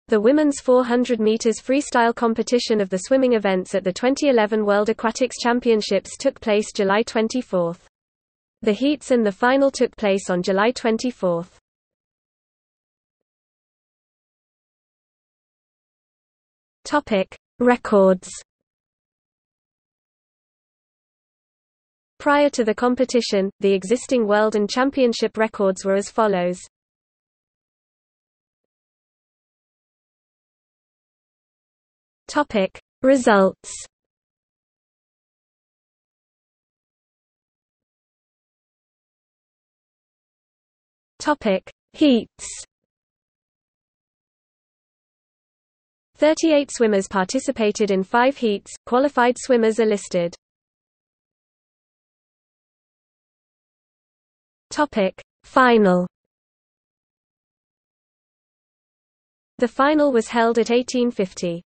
The women's 400 meters freestyle competition of the swimming events at the 2011 World Aquatics Championships took place July 24. The heats and the final took place on July 24. Topic: Records. Prior to the competition, the existing world and championship records were as follows. Topic: Results. Topic: Heats. 38 swimmers participated in 5 heats. Qualified swimmers are listed. Topic: Final. The final was held at 1850.